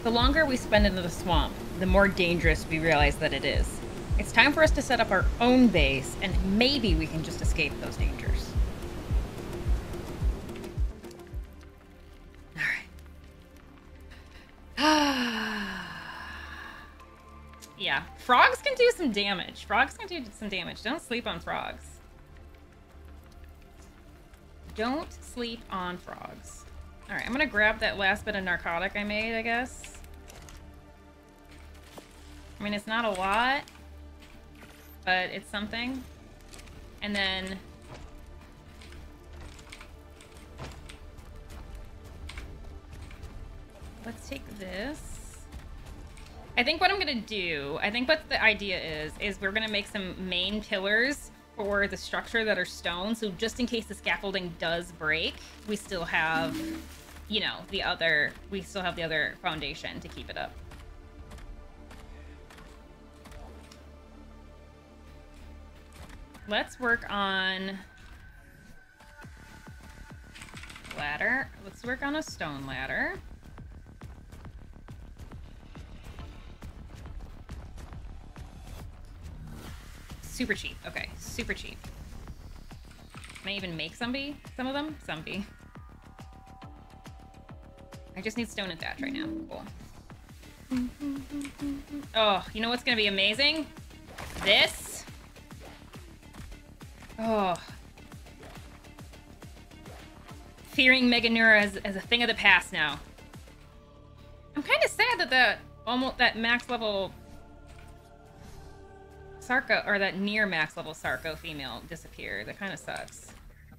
The longer we spend in the swamp, the more dangerous we realize that it is. It's time for us to set up our own base, and maybe we can just escape those dangers. Yeah, frogs can do some damage. Frogs can do some damage. Don't sleep on frogs. Don't sleep on frogs. All right, I'm gonna grab that last bit of narcotic I made, I guess. I mean, it's not a lot, but it's something. And then... let's take this. I think what I'm gonna do, I think what the idea is we're gonna make some main pillars for the structure that are stone, so just in case the scaffolding does break, we still have, you know, the other foundation to keep it up. Let's work on ladder. Let's work on a stone ladder. Super cheap. Okay, super cheap. Can I even make some of them? Some. I just need stone and thatch right now. Cool. Oh, you know what's gonna be amazing? This. Oh. Fearing Meganura as a thing of the past now. I'm kind of sad that that max level Sarco, or that near max level Sarco female disappeared. That kind of sucks.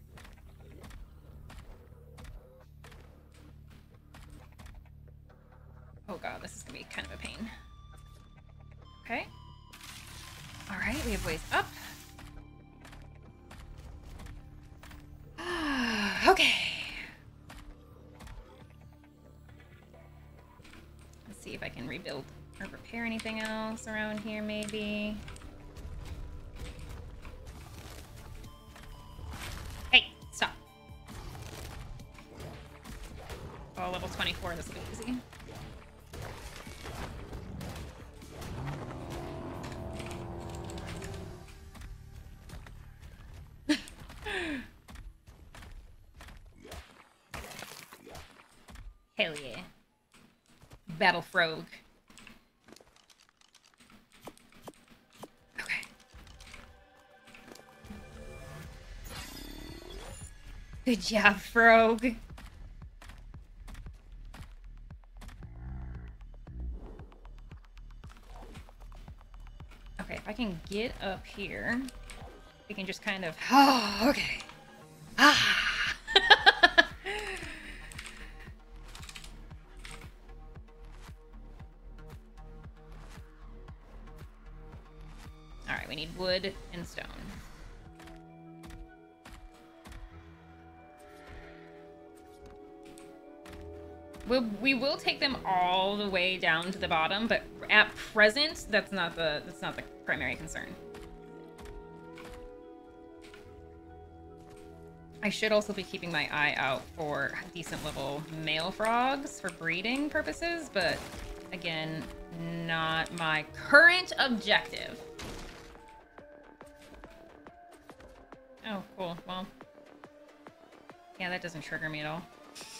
Oh god, this is gonna be kind of a pain. Okay. Alright, we have ways up. Okay. Let's see if I can rebuild or repair anything else around here, maybe. Hey, stop. Oh, level 24, this will be easy. Hell yeah. Battle Frog. Okay. Good job, Frog. Okay, if I can get up here, we can just kind of... Oh, okay. Ah! Alright, we need wood and stone. We will take them all the way down to the bottom, but at present, that's not the primary concern. I should also be keeping my eye out for decent level male frogs for breeding purposes, but again, not my current objective. Oh, cool. Well, yeah, that doesn't trigger me at all.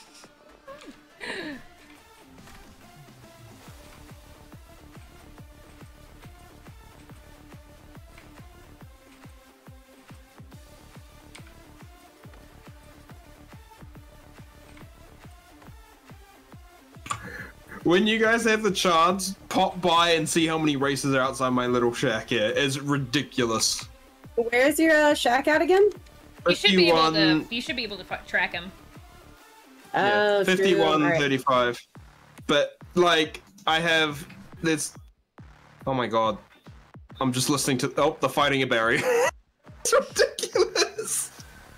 When you guys have the chance, pop by and see how many races are outside my little shack here. It's ridiculous. Where's your shack at again? You should be able to track him. Yeah, Oh, 51, true. 35. But, like, I have this... Oh my god. I'm just listening to... Oh, they're fighting a berry. It's ridiculous.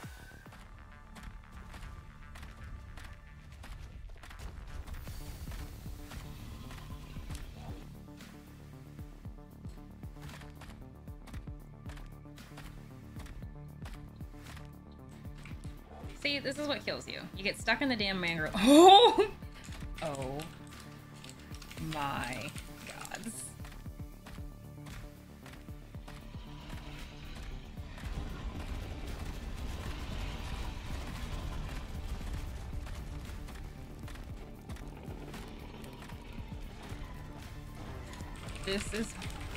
See, this is what kills you. You get stuck in the damn mangrove. Oh! Oh. my gods. This is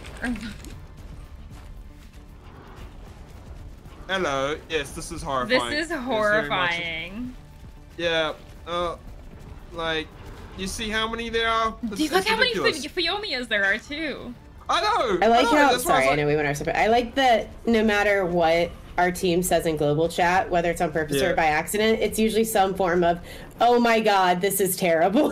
Hello. Yes, this is horrifying. This is It's very much- horrifying. Yeah. Like, you see how many there are? Do you look how many ridiculous. Phiomias there are too? I know. I like know, how. that's why I was Sorry, I like- know we went our separate. I like that no matter what our team says in global chat, whether it's on purpose Yeah. or by accident, it's usually some form of, "Oh my god, this is terrible."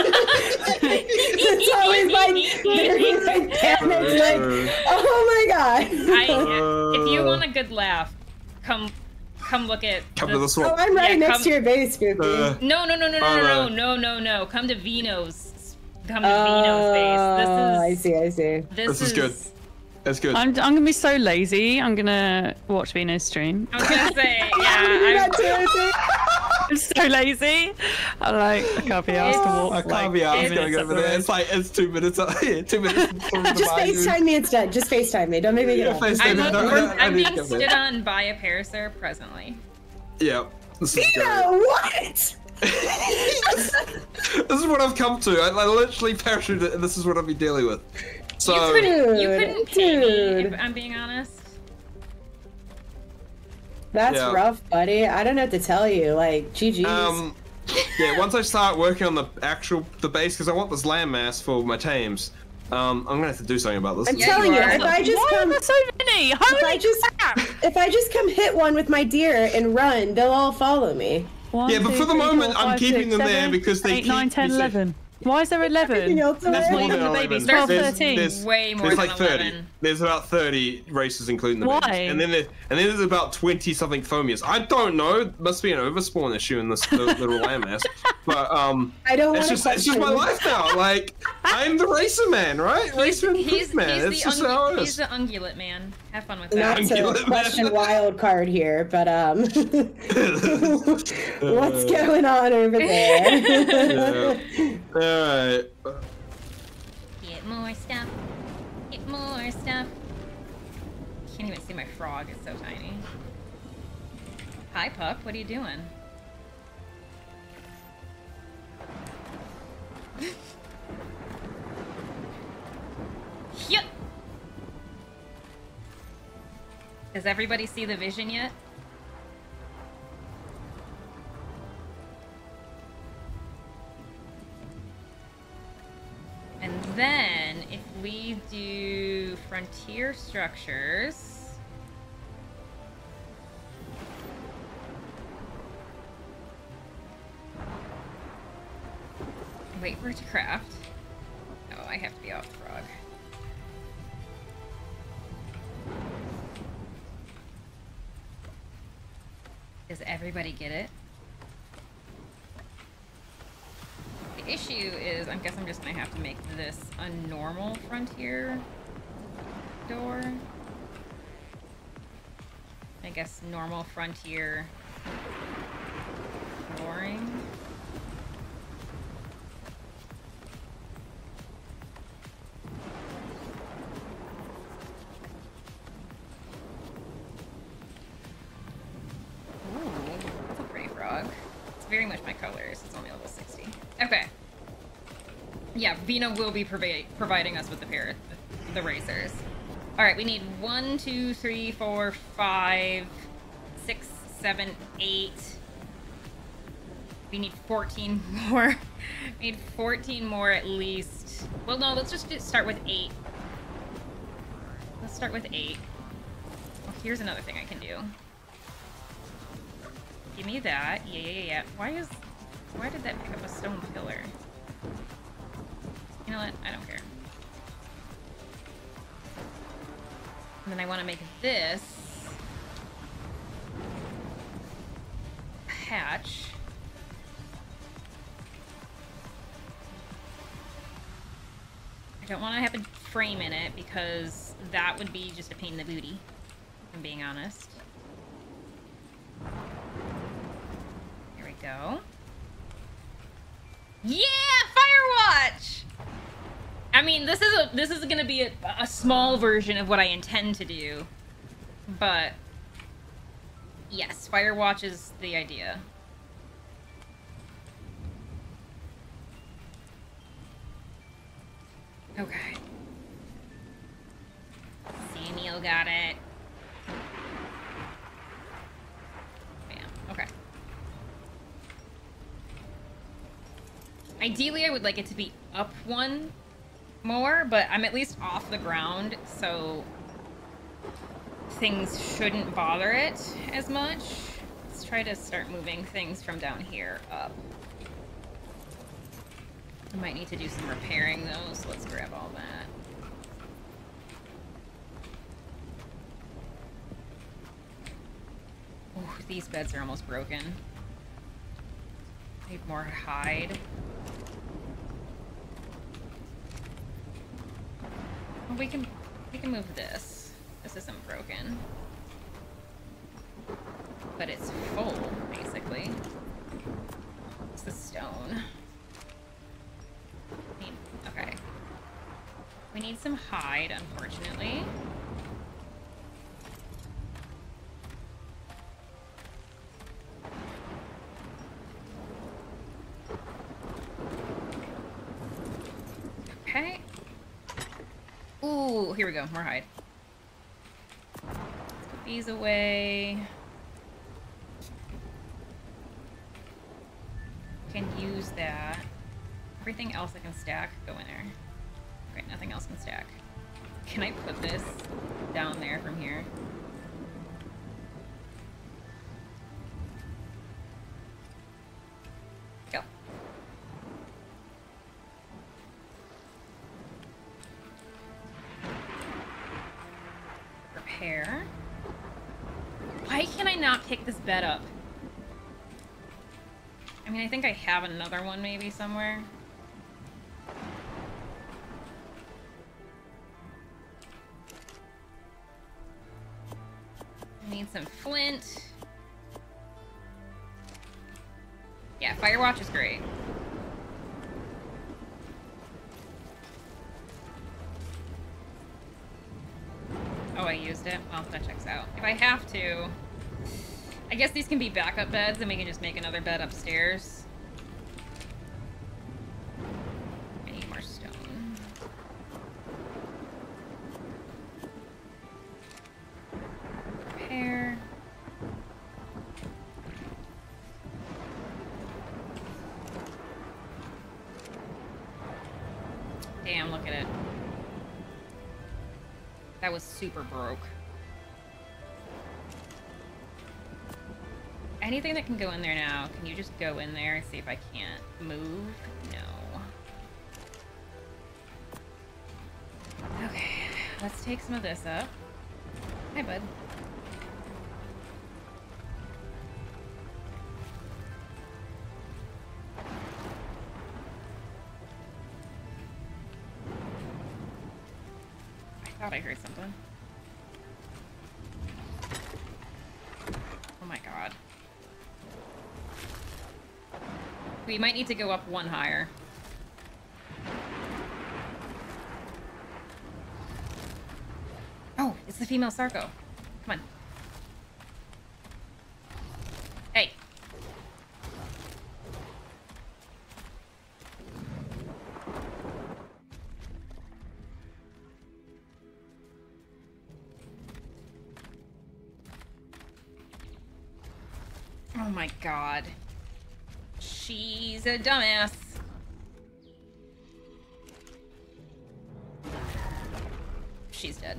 It's always like very like panicked, like, "Oh my god." If you want a good laugh, come look at. Come to this one. Oh, I'm right Yeah, next come- to your base, Spoopy. No. no. Come to Vino's. Come to Vino's base. I see. This is good. That's good. I'm gonna be so lazy. I'm gonna watch Vino's stream. I was gonna say, You're yeah. not doing it. I'm so lazy. I can't be asked to walk. I can't be asked it's- going over there. It's like, it's 2 minutes. 2 minutes. Just FaceTime me instead. Just FaceTime me. Don't make me get up. FaceTime me. I'm need being to go stood there. on by a Parasaur presently. Yeah. This is great. Vino, what? This is what I've come to. I literally parachuted, and this is what I've been dealing with. So, You couldn't pay me, dude. if I'm being honest. That's Yeah. rough, buddy. I don't know what to tell you. Like, GG's. yeah, once I start working on the base, because I want this landmass for my tames, I'm gonna have to do something about this. I'm Yeah, telling you you, are. if I just Why are come, there so many? if I Holy just, crap! if I just come hit one with my deer and run, they'll all follow me. Yeah, but for the moment, I'm keeping them there because they 8, keep 9, 10, me safe. 11. Why is there 11? Everything else That's already. more More than than the 11. babies. 12, There's- 13. there's- Way more There's than like 30. 11. There's about 30 races, including the Why? babies. And then there's about 20 something Fomias. I don't know. Must be an overspawn issue in this little landmass. But I don't want it's to just my life now. Like, I'm the racer man, right? Racer and He's man. It's just how it he's is. the ungulate man. Have fun with Not that. to question wild card here, but what's going on over there? Yeah. Alright. Get more stuff. Get more stuff. Can't even see my frog. It's so tiny. Hi, Pup. What are you doing? Yep. Does everybody see the vision yet? And then, if we do frontier structures, wait for it to craft. Oh, I have to be off the frog. Does everybody get it? The issue is, I guess I'm just gonna have to make this a normal frontier door. I guess normal frontier flooring. Ooh, that's a pretty frog. It's very much my colors. It's only level 60. Okay. Yeah, Vino will be providing us with the racers. All right, we need 1, 2, 3, 4, 5, 6, 7, 8. We need 14 more. We need 14 more at least. Well, no, let's just start with 8. Let's start with 8. Oh, here's another thing I can do. Give me that. Yeah. Why did that pick up a stone pillar? You know what? I don't care. And then I want to make this a hatch. I don't want to have a frame in it because that would be just a pain in the booty, if I'm being honest. Here we go. Yeah! Firewatch! mean, this is gonna be a small version of what I intend to do, but yes, Firewatch is the idea. Okay. Samuel got it. Bam. Okay. Ideally, I would like it to be up one more, but I'm at least off the ground, so things shouldn't bother it as much. Let's try to start moving things from down here up. I might need to do some repairing though, so let's grab all that. Oh, these beds are almost broken. Need more hide. Oh, we can move this. This isn't broken. But it's full, basically. It's the stone. Okay. We need some hide, unfortunately. Okay. Ooh, here we go. More hide. Let's put these away. Can use that. Everything else I can stack, go in there. Right, nothing else can stack. Can I put this down there from here? Go. Repair. Why can I not pick this bed up? I mean, I think I have another one maybe somewhere. I need some flint. Yeah, Firewatch is great. Oh, I used it? Well, that checks out. If I have to... I guess these can be backup beds, and we can just make another bed upstairs. I need more stone. Repair. Damn, look at it. That was super broke. Anything that can go in there now, can you just go in there and see if I can't move? No. Okay, let's take some of this up. Hi, bud. I thought I heard something. Oh my god. We might need to go up one higher. Oh, it's the female Sarko. Come on. Hey. Oh my god. She's a dumbass. She's dead.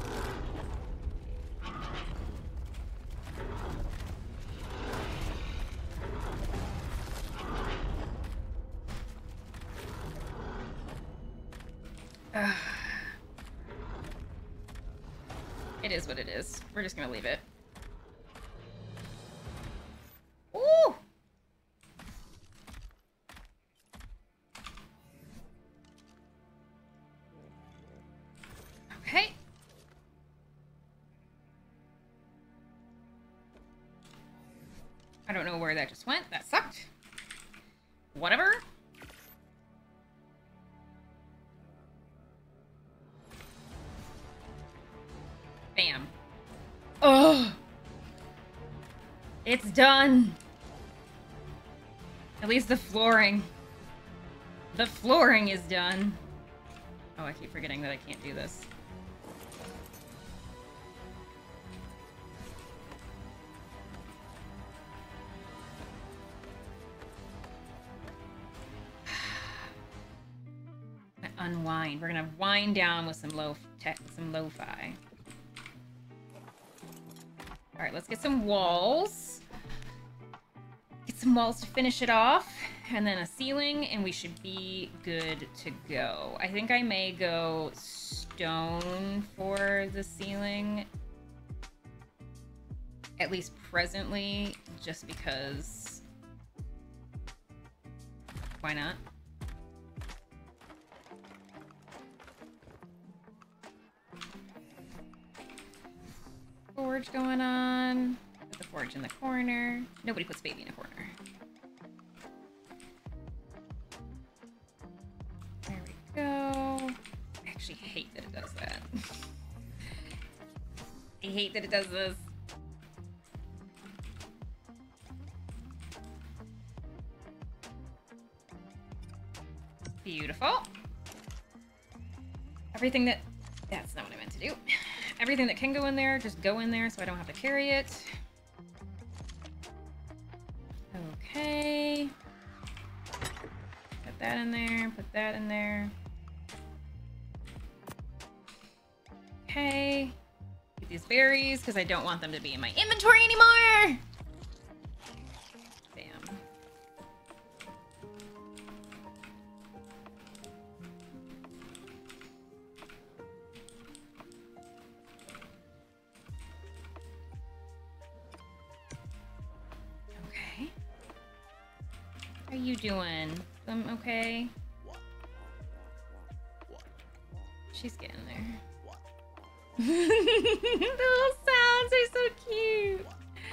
It is what it is. We're just gonna leave it. Ooh! Okay. I don't know where that just went. That sucked. Whatever. Bam. Oh! It's done! At least the flooring. The flooring is done. Oh, I keep forgetting that I can't do this. Unwind. We're gonna wind down with some lo-fi. All right, let's get some walls. Get some walls to finish it off, and then a ceiling, and we should be good to go. I think I may go stone for the ceiling, at least presently, just because. Why not? Forge going on. Put the forge in the corner. Nobody puts baby in a corner. There we go. I actually hate that it does that. I hate that it does this. Beautiful. Everything that... That's not what I meant to do. Everything that can go in there, just go in there so I don't have to carry it. Okay. Put that in there, put that in there. Okay. Get these berries, because I don't want them to be in my inventory anymore! Bam. How you doing? Okay? She's getting there. The little sounds are so cute.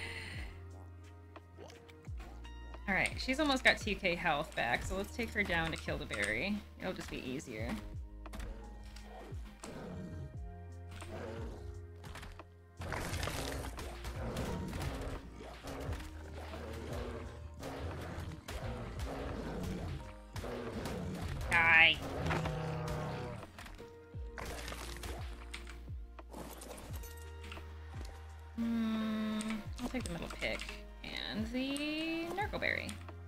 Alright, she's almost got 2k health back, so let's take her down to kill the berry. It'll just be easier. Die. I'll take the middle pick and the Narcoberry.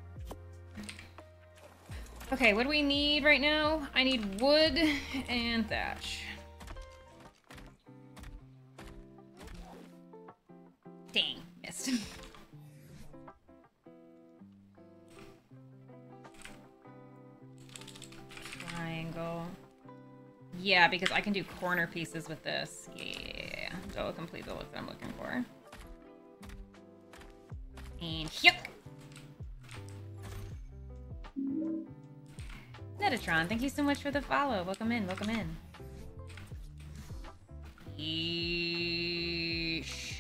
Okay, what do we need right now? I need wood and thatch. Dang, missed. Triangle. Yeah, because I can do corner pieces with this. Yeah, that'll complete the look that I'm looking for. And yuck! Netatron, thank you so much for the follow. Welcome in, welcome in. Yeesh.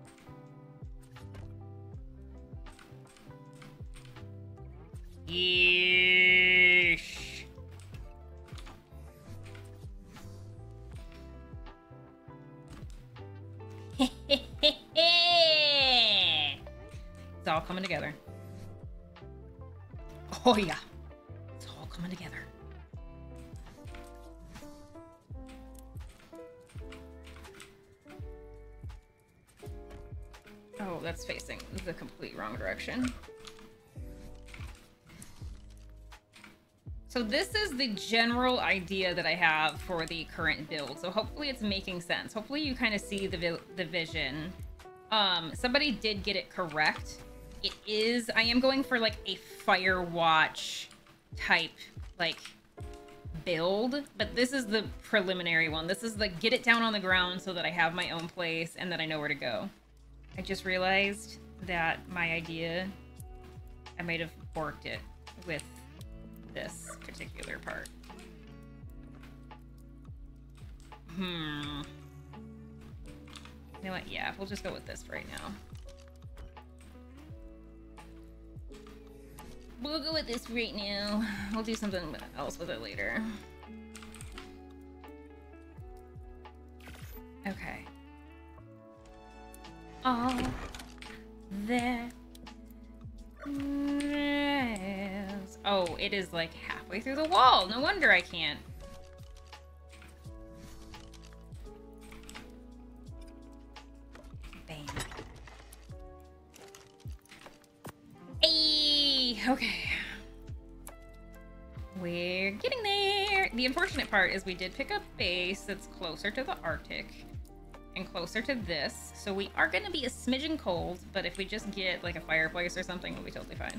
Yeesh. It's all coming together. Oh yeah. It's all coming together. Oh, that's facing the complete wrong direction. So this is the general idea that I have for the current build. So hopefully it's making sense. Hopefully you kind of see the vision. Somebody did get it correct. It is, I am going for like a Firewatch type like build, but this is the preliminary one. This is the get it down on the ground so that I have my own place and that I know where to go. I just realized that my idea, I might have borked it with this particular part. You know what? Yeah, we'll just go with this for right now. We'll go with this right now. We'll do something else with it later. Okay. all that is... Oh, it is like halfway through the wall. No wonder I can't. Bam. Hey, okay. We're getting there. The unfortunate part is we did pick up base that's closer to the Arctic and closer to this. So we are going to be a smidgen cold, but if we just get like a fireplace or something, we'll be totally fine.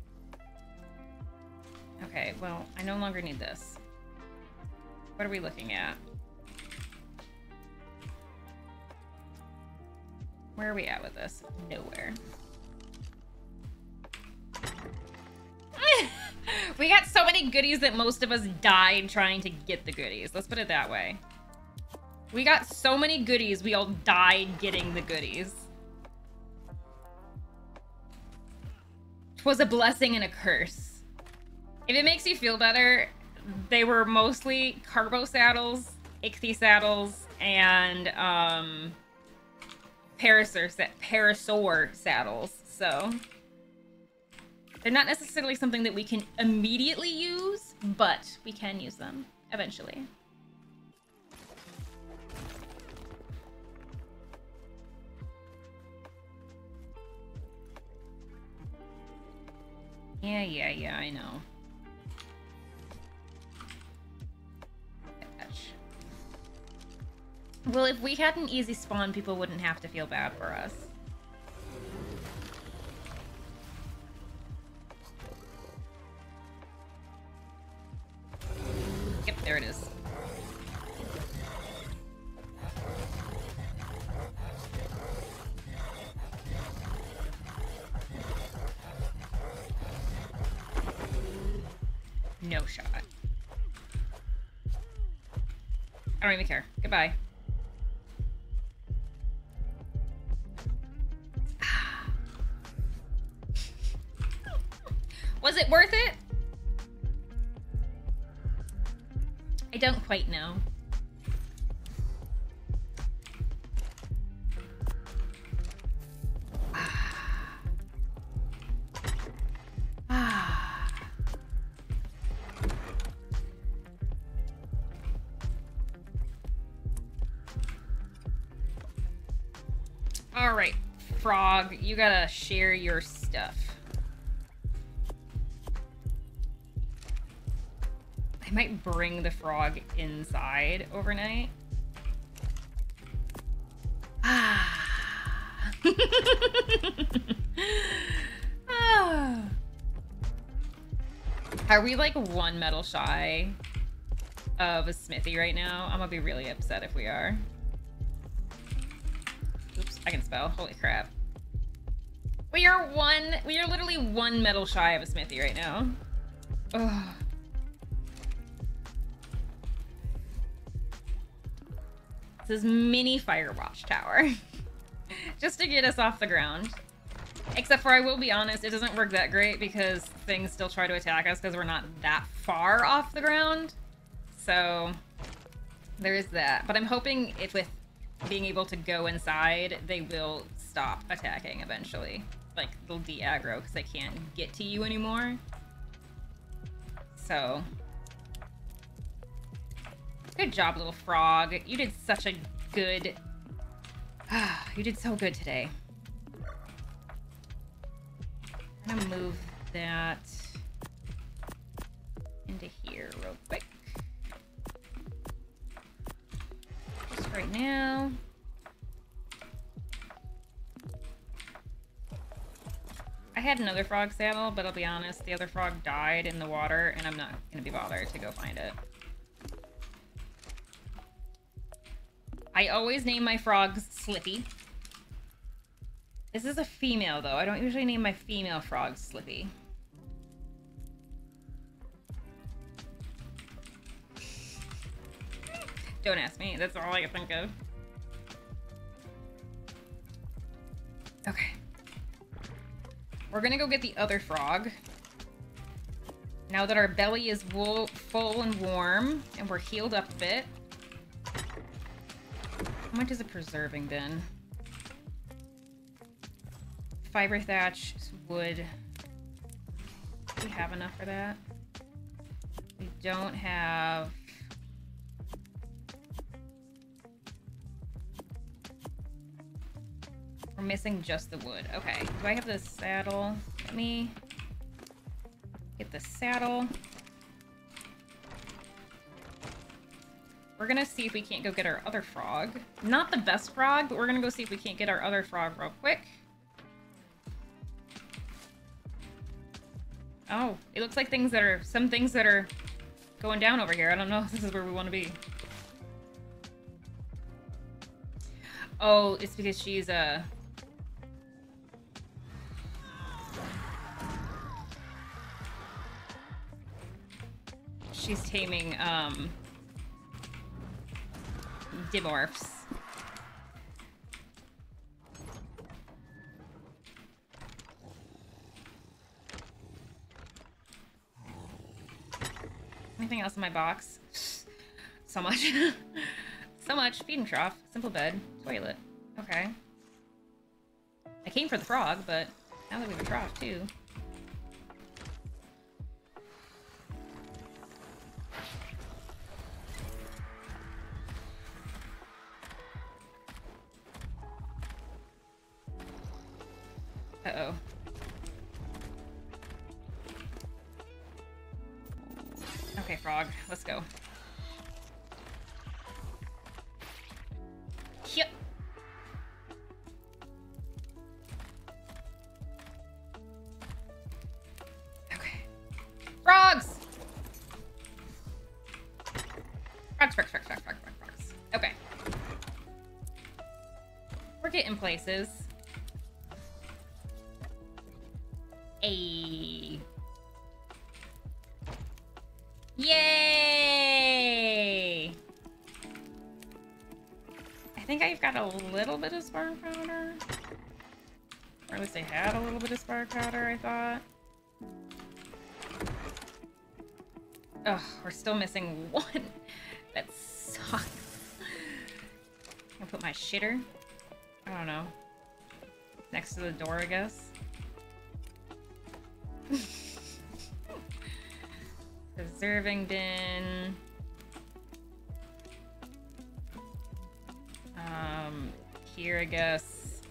Okay, well, I no longer need this. What are we looking at? Where are we at with this? Nowhere. We got so many goodies that most of us died trying to get the goodies. Let's put it that way. We got so many goodies, we all died getting the goodies. 'Twas a blessing and a curse. If it makes you feel better, they were mostly carbo saddles, ichthy saddles, and parasaur saddles, so... They're not necessarily something that we can immediately use, but we can use them eventually. Yeah, I know. Gosh. Well, if we had an easy spawn, people wouldn't have to feel bad for us. Yep, there it is. No shot. I don't even care. Goodbye. Was it worth it? I don't quite know. All right, Frog, you gotta share your stuff. I might bring the frog inside overnight. Are we like one metal shy of a smithy right now? I'm gonna be really upset if we are. Oops, I can spell. Holy crap. We are literally one metal shy of a smithy right now. Ugh. This mini fire watchtower just to get us off the ground. Except for, I will be honest, it doesn't work that great because things still try to attack us because we're not that far off the ground. So there is that. But I'm hoping if with being able to go inside, they will stop attacking eventually. Like, they'll de-aggro because they can't get to you anymore. So... Good job, little frog. You did such a good... you did so good today. I'm gonna move that into here real quick. Just right now. I had another frog saddle, but I'll be honest, the other frog died in the water, and I'm not gonna be bothered to go find it. I always name my frogs Slippy. This is a female, though. I don't usually name my female frogs Slippy. Don't ask me. That's all I can think of. Okay. We're gonna go get the other frog. Now that our belly is full and warm, and we're healed up a bit. How much is a preserving bin? fiber thatch, wood. Do we have enough for that? We don't have... We're missing just the wood. Okay, do I have the saddle? Let me get the saddle. We're gonna see if we can't go get our other frog. Not the best frog, but we're gonna go see if we can't get our other frog real quick. Oh, it looks like some things that are going down over here. I don't know if this is where we want to be. Oh, it's because she's she's taming Dimorphs. Anything else in my box? So much. So much. Feeding trough. Simple bed. Toilet. Okay. I came for the frog, but now that we have a trough too. Uh-oh. Okay, frog. Let's go. Yep. Okay. Frogs! Frogs. Okay. We're getting places. Ayy. Yay! I think I've got a little bit of spark powder. Or at least I had a little bit of spark powder, I thought. Ugh, we're still missing one. That sucks. I'll put my shitter. I don't know. Next to the door, I guess. Preserving bin. Here, I guess.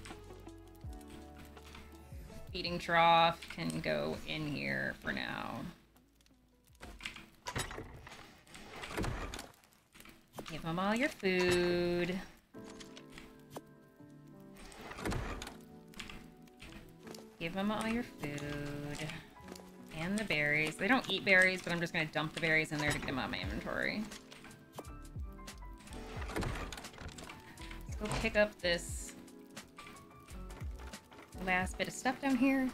Feeding trough can go in here for now. Give them all your food. Give them all your food. And the berries. They don't eat berries, but I'm just gonna dump the berries in there to get them out of my inventory. Let's go pick up this last bit of stuff down here.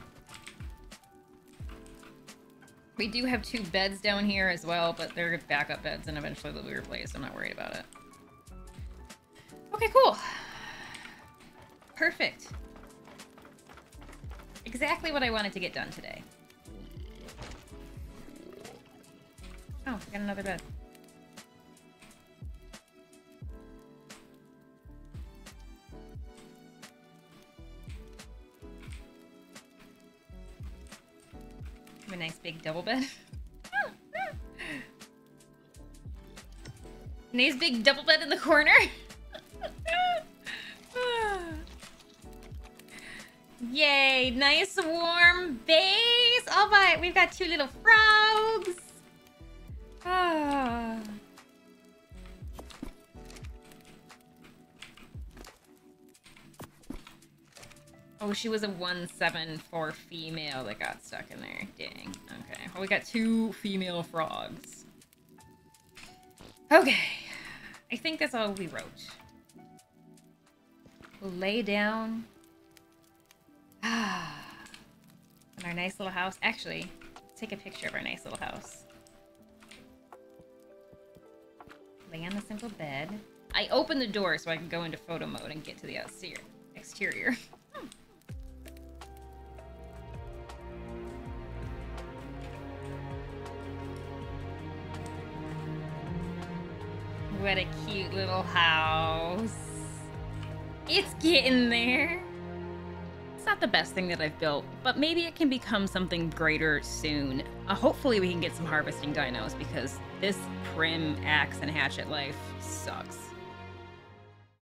We do have 2 beds down here as well, but they're backup beds and eventually they'll be replaced. I'm not worried about it. Okay, cool. Perfect. Exactly what I wanted to get done today. Oh, we got another bed. A nice big double bed. Nice big double bed in the corner. Yay, nice warm base. Oh my, we've got 2 little frogs. Ah. Oh, she was a 174 female that got stuck in there. Dang. Okay. Well, we got 2 female frogs. Okay. I think that's all we wrote. We'll lay down. Ah. In our nice little house. Actually, take a picture of our nice little house. Lay on the simple bed. I opened the door so I can go into photo mode and get to the exterior. What a cute little house. It's getting there. It's not the best thing that I've built, but maybe it can become something greater soon. Hopefully we can get some harvesting dinos, because this prim axe and hatchet life sucks.